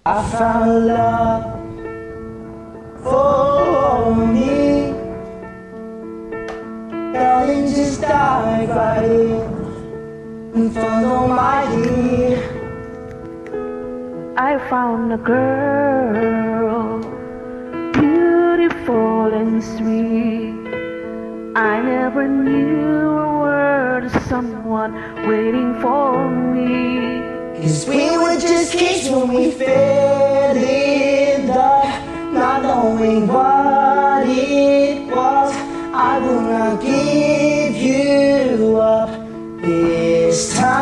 I found a love for me. Darling, just dive right in front of my ear. I found a girl, beautiful and sweet. I never knew a word of someone waiting for me. 'Cause we were just kids when we fell in love, not knowing what it was. I will not give you up this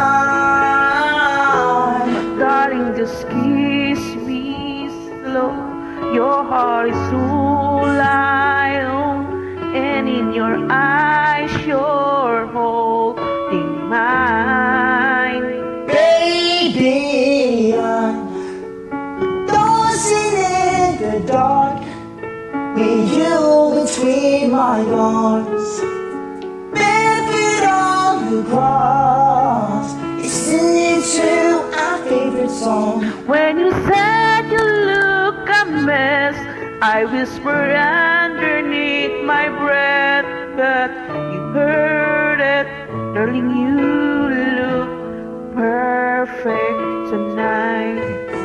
time. Darling, just kiss me slow. Your heart is all I own, and in your eyes you're holding mine. Baby, I'm dancing in the dark with you between my arms, barefoot on the grass, listening to our favorite song. When you said you look a mess, I whispered underneath my breath, but you heard it. Darling, you look perfect tonight.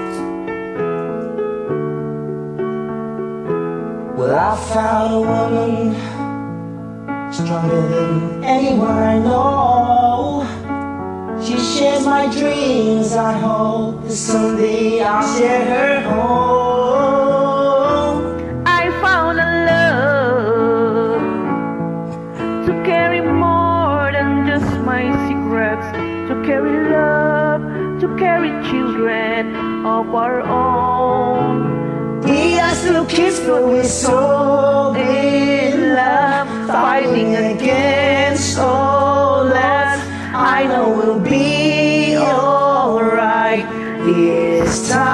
Well, I found a woman stronger than anyone I know. She shares my dreams. I hope that someday I'll share her home. I found a love to carry more than just my secrets, to carry love, to carry children of our own. We are still kids, but we're so in love, fighting against all odds. I know we'll be alright this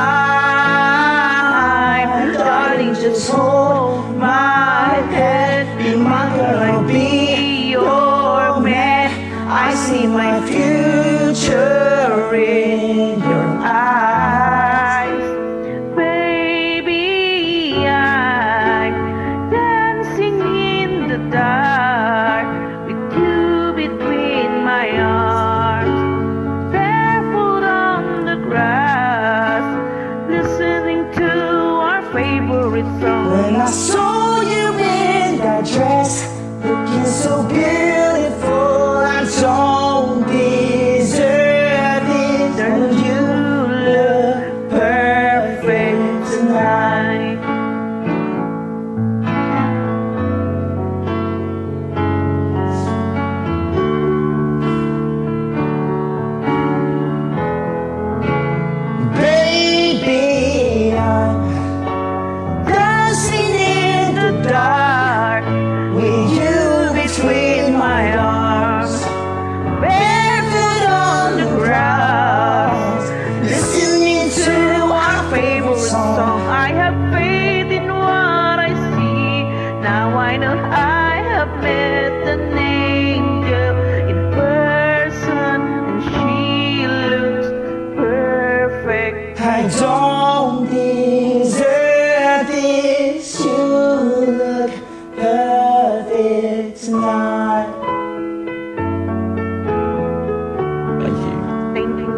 time. Darling, just hold my head. Be my girl, I'll be your man. I see my future in your eyes. Baby, I'm dancing in the dark with you between my arms, barefoot on the grass, listening to our favorite song. When I saw you in that dress, looking so beautiful, I don't deserve it. Girl, you look perfect tonight. Baby, I'm dancing in the dark with you between my arms, barefoot on the grass, listening to our favorite song. I have faith in what I see. Now I know I have met an angel in person, and she looks perfect. I don't deserve this. You look perfect tonight. Thank you. Thank you.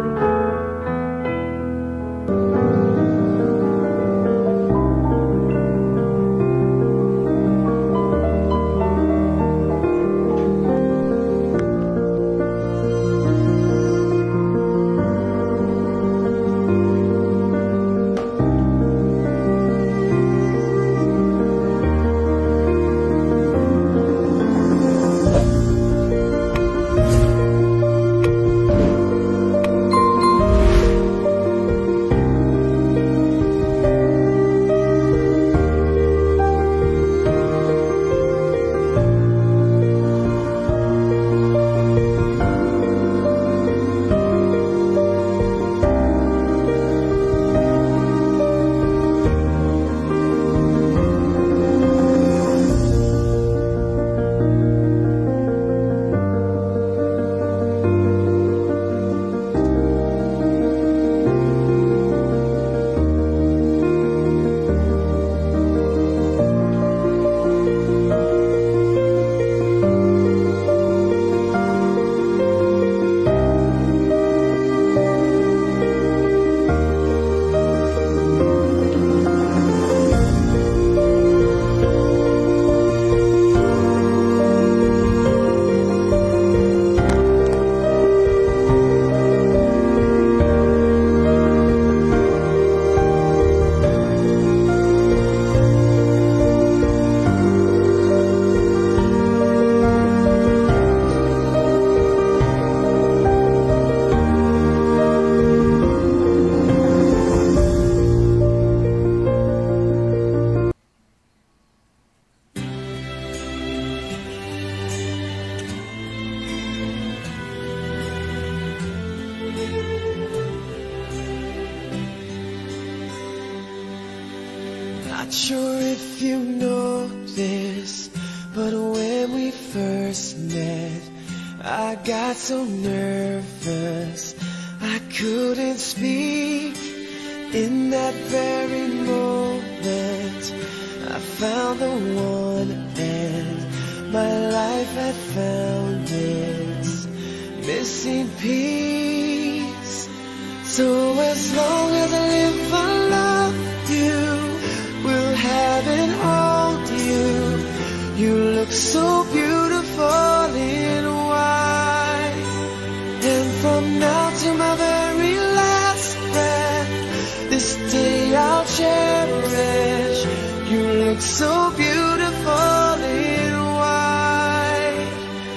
Not sure if you know this, but when we first met, I got so nervous I couldn't speak. In that very moment, I found the one, and my life had found its missing piece. So as long as I live, I love you, will have and hold you. You look so beautiful in white, and from now to my very last breath, this day I'll cherish. You look so beautiful in white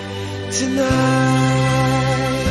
tonight.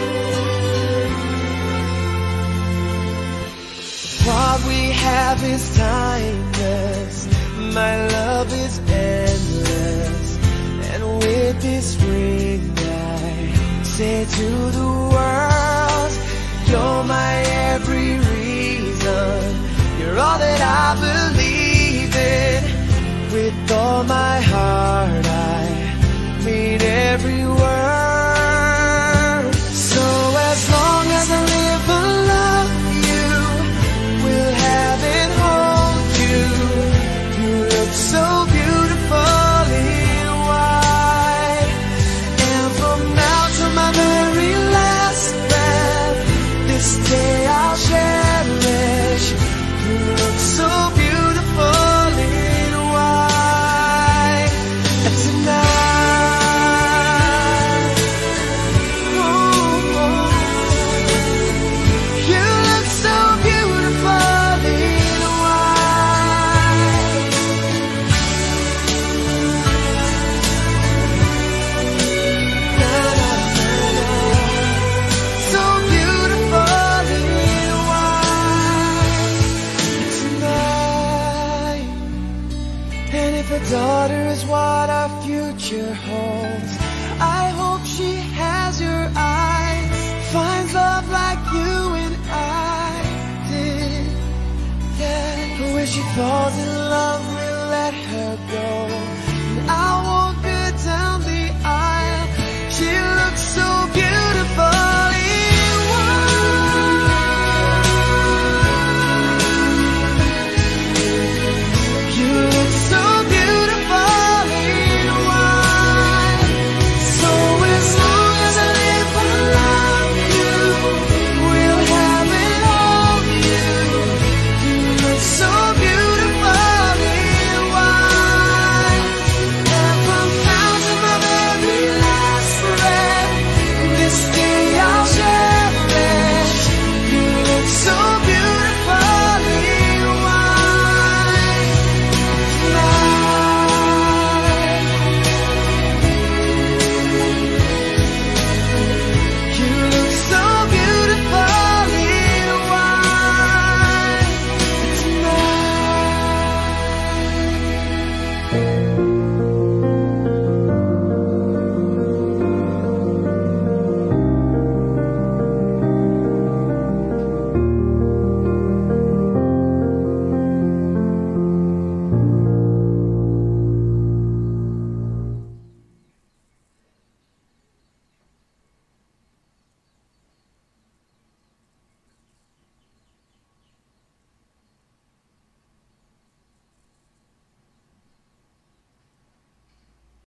What we have is timeless, my love is endless, and with this ring I say to the world, you're my every reason, you're all that I believe in. With all my heart I mean every word. So as long as I live, I love you, will have and hold you. You look so beautiful in white, and from now to my very last breath, this day I'll cherish. You look so beautiful in white tonight. Ooh, you look so beautiful in white. Na, na, na, na. So beautiful in white tonight. And if a daughter is what our future holds, I hope she has your eyes, finds love like you and I did. Yeah, but when she falls in love, we'll let her go.